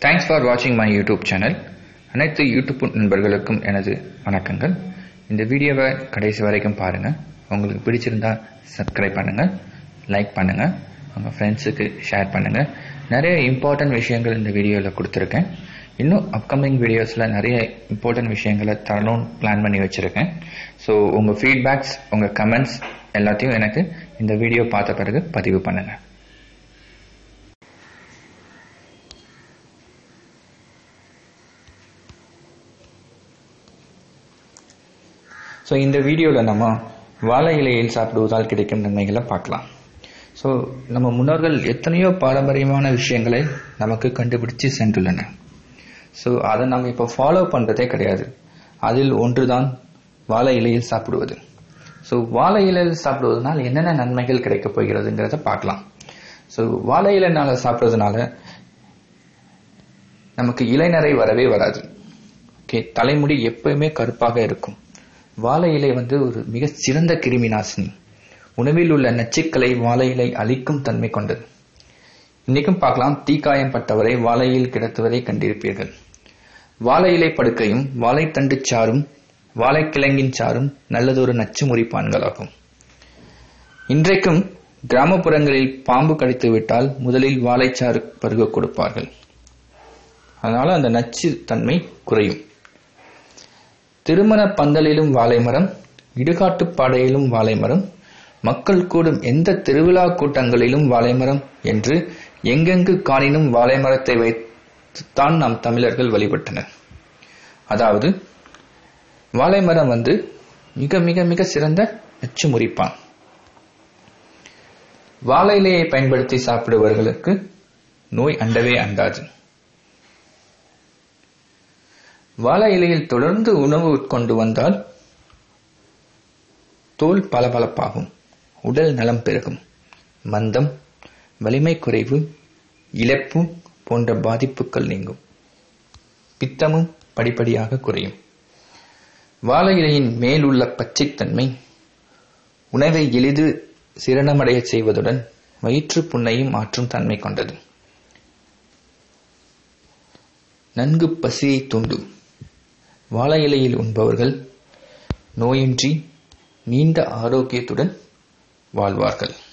Thanks for watching my YouTube channel. அனைத்து YouTube நண்பர்களுக்கும் எனது வணக்கங்கள். இந்த வீடியோவை கடைசி வரைக்கும் பாருங்க. உங்களுக்கு பிடிச்சிருந்தா சப்ஸ்கிரைப் பண்ணுங்க, லைக் பண்ணுங்க, உங்க ஃப்ரெண்ட்ஸுக்கு ஷேர் பண்ணுங்க. நிறைய இம்பார்ட்டன்ட் விஷயங்கள் இந்த வீடியோவில் கொடுத்துருக்கேன். இன்னும் அப்கமிங் வீடியோஸில் நிறைய இம்பார்ட்டன்ட் விஷயங்களை தரணும்னு பிளான் பண்ணி வச்சுருக்கேன். ஸோ உங்கள் ஃபீட்பேக்ஸ், உங்கள் கமெண்ட்ஸ் எல்லாத்தையும் எனக்கு இந்த வீடியோ பார்த்த பிறகு பதிவு பண்ணுங்கள். ஸோ இந்த வீடியோவில் நம்ம வாழை இலையில் சாப்பிடுவதால் கிடைக்கும் நன்மைகளை பார்க்கலாம். ஸோ நம்ம முன்னோர்கள் எத்தனையோ பாரம்பரியமான விஷயங்களை நமக்கு கண்டுபிடிச்சு சென்றுள்ளனர். ஸோ அதை நம்ம இப்போ ஃபாலோ பண்ணுறதே கிடையாது. அதில் ஒன்றுதான் வாழை இலையில் சாப்பிடுவது. ஸோ வாழை இலையில் சாப்பிடுவதனால் என்னென்ன நன்மைகள் கிடைக்கப் போகிறதுங்கிறத பார்க்கலாம். ஸோ வாழை இலைனால சாப்பிட்றதுனால நமக்கு இலைநரை வரவே வராது. ஓகே, தலைமுடி எப்பயுமே கருப்பாக இருக்கும். வாழை இலை ஒரு மிக சிறந்த கிருமி நாசினி. உணவில் உள்ள நச்சுக்களை வாழை இலை அழிக்கும் தன்மை கொண்டது. இன்னைக்கும் பார்க்கலாம், தீக்காயம் பட்டவரை வாழையில் கிடத்துவதை கண்டிருப்பீர்கள். வாழை இலை படுக்கையும் வாழைத்தண்டு சாறும் வாழைக்கிழங்கின் சாறும் நல்லதொரு நச்சு முறிப்பான்களாகும். இன்றைக்கும் கிராமப்புறங்களில் பாம்பு கடித்து விட்டால் முதலில் வாழைச்சாறு பருக கொடுப்பார்கள். அதனால அந்த நச்சு தன்மை குறையும். திருமண பந்தலிலும் வாழை மரம், இடுகாட்டு பாடையிலும் வாழை மரம், மக்கள் கூடும் எந்த திருவிழா கூட்டங்களிலும் வாழை மரம் என்று எங்கெங்கு காணினும் வாழை மரத்தை வைத்துத்தான் நாம் தமிழர்கள் வழிபட்டனர். அதாவது வாழை மரம் மிக மிக மிக சிறந்த நச்சு முறிப்பான். வாழை இலையை பயன்படுத்தி சாப்பிடுபவர்களுக்கு நோய் அண்டவே அண்டாது. வாழை இலையில் தொடர்ந்து உணவு உட்கொண்டு வந்தால் தோல் பளபளப்பாகும், உடல் நலம் பெருகும், மந்தம், வலிமை குறைவு, இழப்பு போன்ற பாதிப்புகள் நீங்கும், பித்தமும் படிப்படியாக குறையும். வாழை இலையின் மேல் உள்ள பச்சைத்தன்மை உணவை எளிது சிரணமடைய செய்வதுடன் வயிற்று புண்ணையும் ஆற்றும் தன்மை கொண்டது. நன்கு பசியை தூண்டும். வாழை இலையில் உண்பவர்கள் நோயின்றி நீண்ட ஆரோக்கியத்துடன் வாழ்வார்கள்.